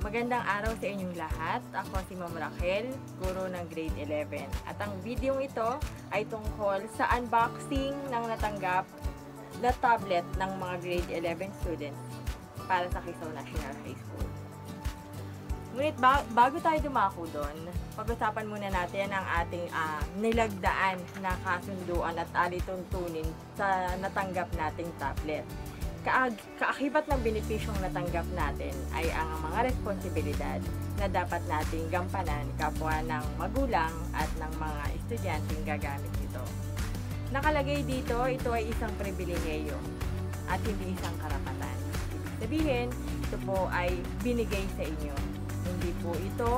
Magandang araw sa inyong lahat. Ako si Ma'am Raquel, guro ng grade 11. At ang video ito ay tungkol sa unboxing ng natanggap na tablet ng mga grade 11 students para sa Rizal National High School. Ngunit bago tayo dumako doon, pag-usapan muna natin ang ating nilagdaan na kasunduan at alituntunin sa natanggap nating tablet. Kaakibat ng benepisyong natanggap natin ay ang mga responsibilidad na dapat nating gampanan kapwa ng magulang at ng mga estudyanteng gagamit nito. Nakalagay dito, ito ay isang pribilehiyo at hindi isang karapatan. Ibig sabihin, ito po ay binigay sa inyo. Hindi po ito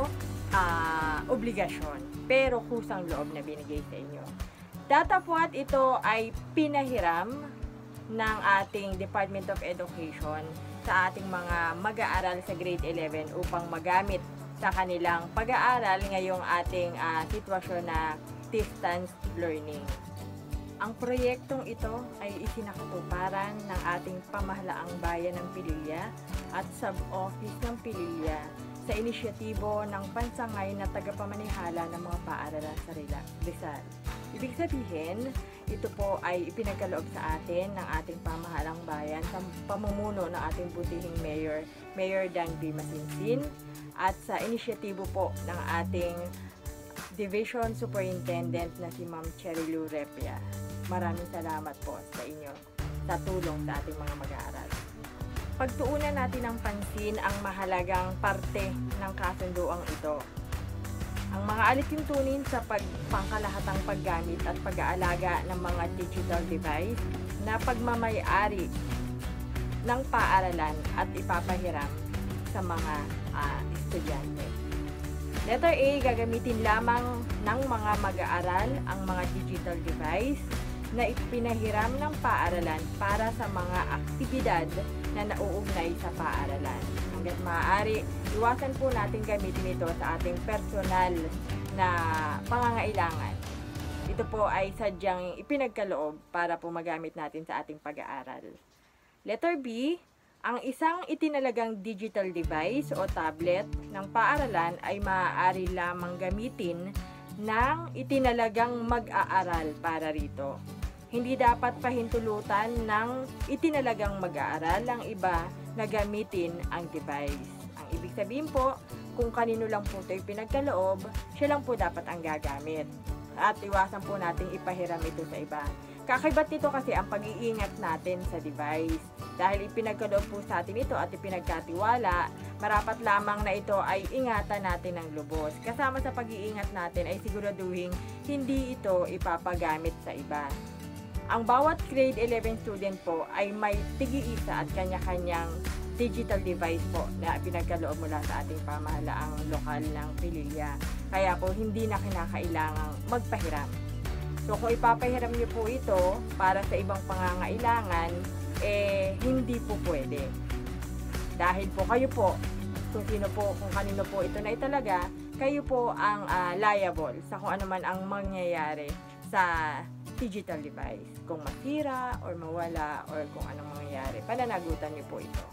obligasyon, pero kusang loob na binigay sa inyo. Datapwat ito ay pinahiram ng ating Department of Education sa ating mga mag-aaral sa grade 11 upang magamit sa kanilang pag-aaral ngayong ating sitwasyon na distance learning. Ang proyektong ito ay isinakatuparan ng ating pamahalaang bayan ng Pililla at sub-office ng Pililla sa inisyatibo ng pansangay na tagapamanihala ng mga paaralan sa Rizal. Ibig sabihin, ito po ay ipinagkaloob sa atin ng ating pamahalang bayan sa pamumuno ng ating butihing Mayor Dan B. Masinsin at sa inisyatibo po ng ating Division Superintendent na si Ma'am Cherry Mobile. Maraming salamat po sa inyo sa tulong sa ating mga mag-aaral. Pagtuunan natin ng pansin ang mahalagang parte ng kasunduang ito. Ang mga alituntunin sa pangkalahatang paggamit at pag-aalaga ng mga digital device na pagmamay-ari ng paaralan at ipapahiram sa mga estudyante. Letter A, gagamitin lamang ng mga mag-aaral ang mga digital device na ipinahiram ng paaralan para sa mga aktibidad na nauugnay sa paaralan. Hangga't maaari, iwasan po natin gamitin ito sa ating personal na pangangailangan. Ito po ay sadyang ipinagkaloob para po magamit natin sa ating pag-aaral. Letter B, ang isang itinalagang digital device o tablet ng paaralan ay maaari lamang gamitin ng itinalagang mag-aaral para rito. Hindi dapat pahintulutan ng itinalagang mag-aaral ang iba na gamitin ang device. Ang ibig sabihin po, kung kanino lang po ito pinagkaloob, siya lang po dapat ang gagamit. At iwasan po nating ipahiram ito sa iba. Kakaib't nito kasi ang pag-iingat natin sa device. Dahil ipinagkaloob po sa atin ito at ipinagkatiwala, marapat lamang na ito ay ingatan natin ng lubos. Kasama sa pag-iingat natin ay siguraduhin hindi ito ipapagamit sa iba. Ang bawat grade 11 student po ay may tigi-isa at kanya-kanyang digital device po na pinagkaloob mula sa ating pamahalaang lokal ng Pililla. Kaya po hindi na kinakailangang magpahiram. So kung ipapahiram niyo po ito para sa ibang pangangailangan, hindi po pwede. Dahil po kayo po, kung kanino po ito na italaga, kayo po ang liable sa kung ano man ang mangyayari sa digital device. Kung masira or mawala or kung anong mangyayari, pananagutan niyo po ito.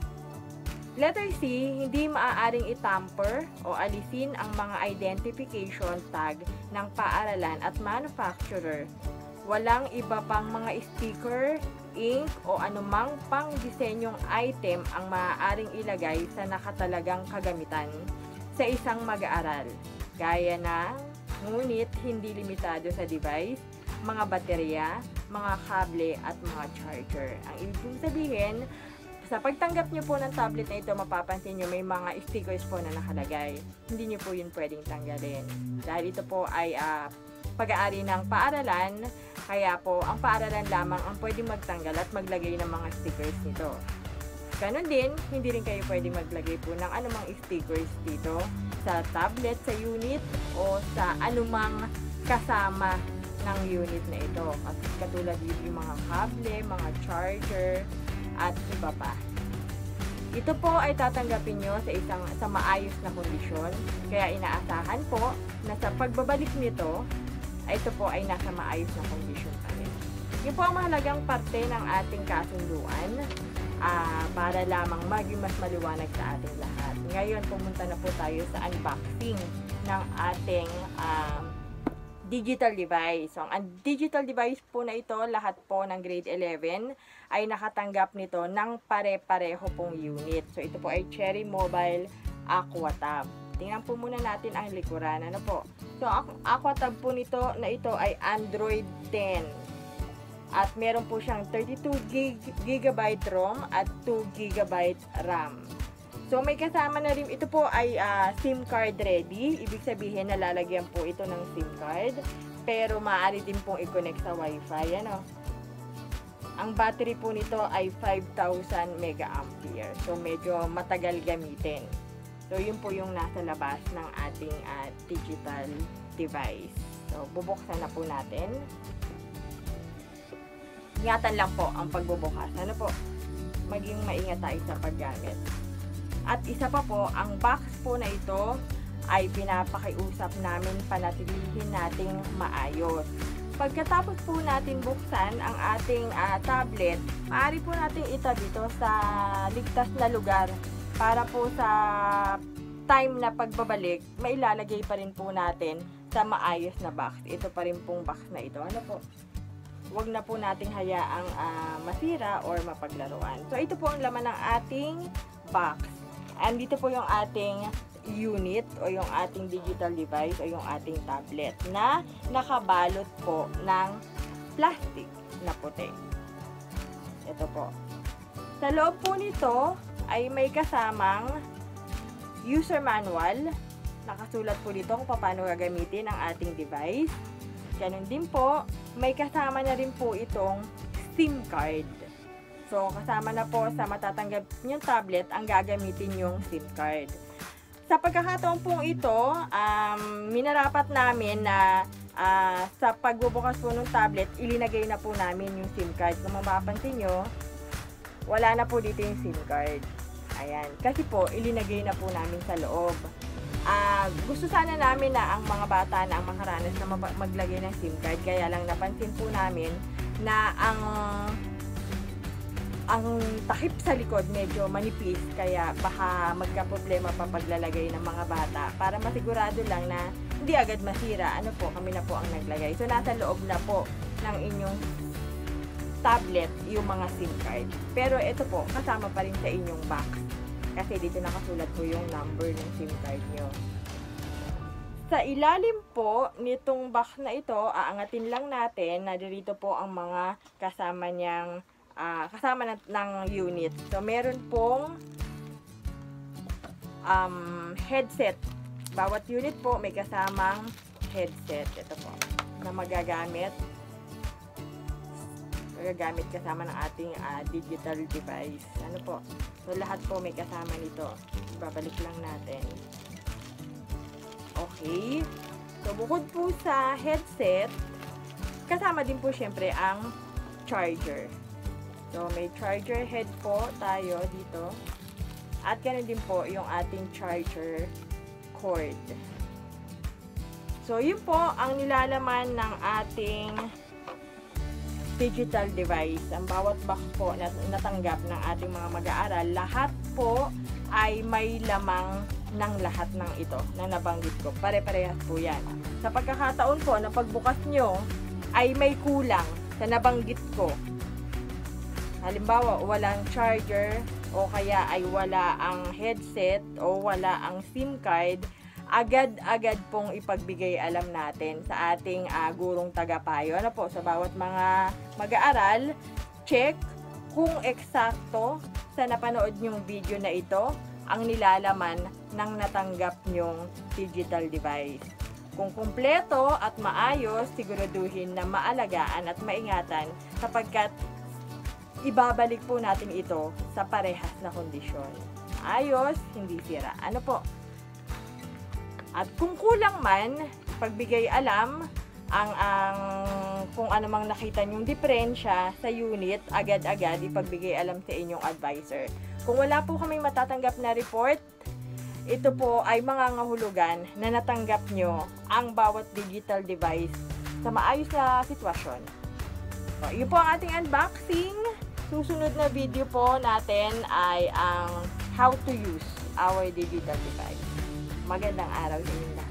Letter C, hindi maaaring itamper o alisin ang mga identification tag ng paaralan at manufacturer. Walang iba pang mga sticker, ink o anumang pang disenyong item ang maaaring ilagay sa nakatalagang kagamitan sa isang mag-aaral. Gaya na, ngunit hindi limitado sa device, mga baterya, mga kable at mga charger. Ang ibig sabihin, sa pagtanggap nyo po ng tablet na ito, mapapansin nyo may mga stickers po na nakalagay. Hindi nyo po yun pwedeng tanggalin. Dahil ito po ay pag-aari ng paaralan, kaya po ang paaralan lamang ang pwedeng magtanggal at maglagay ng mga stickers nito. Ganon din, hindi rin kayo pwedeng maglagay po ng anumang stickers dito sa tablet, sa unit o sa anumang kasama ng unit na ito. Katulad yung mga kable, mga charger, at iba pa. Ito po ay tatanggapin nyo sa maayos na kondisyon. Kaya inaasahan po na sa pagbabalik nito, ito po ay nasa maayos na kondisyon pa rin. Yun po ang mahalagang parte ng ating kasunduan. para lamang maging mas maliwanag sa ating lahat. Ngayon, pumunta na po tayo sa unboxing ng ating digital device. So, ang digital device po na ito, lahat po ng grade 11 ay nakatanggap nito ng pare-pareho pong unit. So, ito po ay Cherry Mobile AQUATAB. Tingnan po muna natin ang likuran. Ano po? So, AQUATAB po nito na ito ay Android 10. At meron po siyang 32GB ROM at 2GB RAM. So, may kasama na rin, ito po ay SIM card ready. Ibig sabihin, nalalagyan po ito ng SIM card. Pero, maaari din pong i-connect sa Wi-Fi. Ano? Ang battery po nito ay 5,000 mAh. So, medyo matagal gamitin. So, yun po yung nasa labas ng ating digital device. So, bubuksan na po natin. Ingatan lang po ang pagbubukas. Ano po? Maging maingat tayo sa paggamit. At isa pa po, ang box po na ito ay pinapakiusap namin panatilihin nating maayos. Pagkatapos po natin buksan ang ating tablet, maaari po natin itabi ito sa ligtas na lugar para po sa time na pagbabalik, mailalagay pa rin po natin sa maayos na box. Ito pa rin pong box na ito. Ano po? Huwag na po nating hayaang masira or mapaglaruan. So, ito po ang laman ng ating box. And dito po yung ating unit o yung ating digital device o yung ating tablet na nakabalot po ng plastic na puti. Ito po. Sa loob po nito ay may kasamang user manual. Nakasulat po dito kung paano gagamitin ang ating device. Ganun din po, may kasama na rin po itong SIM card. So, kasama na po sa matatanggap yung tablet ang gagamitin yung SIM card. Sa pagkakataon pong ito, minarapat namin na sa pagbubukas po ng tablet, ilinagay na po namin yung SIM card. Kung mapapansin nyo, wala na po dito yung SIM card. Ayan. Kasi po, ilinagay na po namin sa loob. Gusto sana namin na ang mga bata na ang makaranas na maglagay ng SIM card. Kaya lang napansin po namin na ang takip sa likod medyo manipis. Kaya baka magka-problema pa paglalagay ng mga bata. Para masigurado lang na hindi agad masira. Ano po, kami na po ang naglagay. So, nasa loob na po ng inyong tablet yung mga SIM card. Pero ito po, kasama pa rin sa inyong box. Kasi dito nakasulat po yung number ng SIM card nyo. Sa ilalim po nitong box na ito, aangatin lang natin na dito po ang mga kasama niyang kasama ng unit. So, meron pong headset. Bawat unit po may kasamang headset. Ito po, na magagamit kasama ng ating digital device. Ano po? So, lahat po may kasama nito. Babalik lang natin. Okay. So, bukod po sa headset, kasama din po syempre ang charger. So, may charger head po tayo dito. At ganoon din po yung ating charger cord. So, yun po ang nilalaman ng ating digital device. Ang bawat box po na natanggap ng ating mga mag-aaral, lahat po ay may lamang ng lahat ng ito na nabanggit ko. Pare-parehas po yan. Sa pagkakataon po na pagbukas nyo ay may kulang sa nabanggit ko. Halimbawa, walang charger o kaya ay wala ang headset o wala ang SIM card, agad-agad pong ipagbigay alam natin sa ating gurong tagapayo. Ano po, sa bawat mga mag-aaral, check kung eksakto sa napanood nyong video na ito ang nilalaman ng natanggap nyong digital device. Kung kumpleto at maayos, siguraduhin na maalagaan at maingatan sapagkat ibabalik po natin ito sa parehas na kondisyon. Ayos, hindi sira. Ano po? At kung kulang man, pagbigay alam, kung ano mang nakita nyong diferensya sa unit, agad-agad ipagbigay alam sa inyong advisor. Kung wala po kaming matatanggap na report, ito po ay mga ngahulugan na natanggap nyo ang bawat digital device sa maayos na sitwasyon. So, yun po ang ating unboxing. susunod na video po natin ay ang how to use our digital device. Magandang araw sa inyo lahat.